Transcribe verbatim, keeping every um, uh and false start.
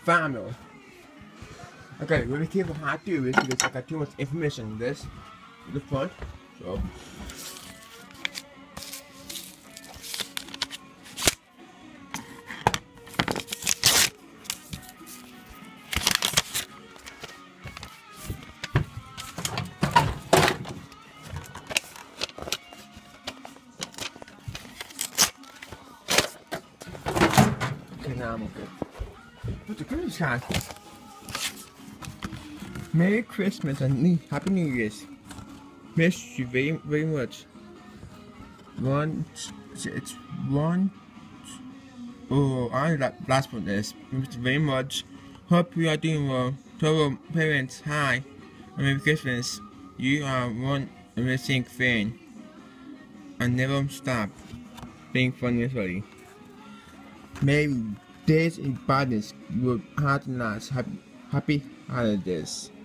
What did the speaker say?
family. Okay, really careful how I do this because I got too much information in this. In the front, so. Okay, now I'm good. But the Christmas time. Merry Christmas and Happy New Year's. Miss you very, very much. One, it's one. Oh, I like last one is. Miss you very much. Hope you are doing well. To our parents, hi. And Merry Christmas. You are one amazing fan. And never stop being funny as well. Maybe days in badness will harden us. Happy, happy holidays.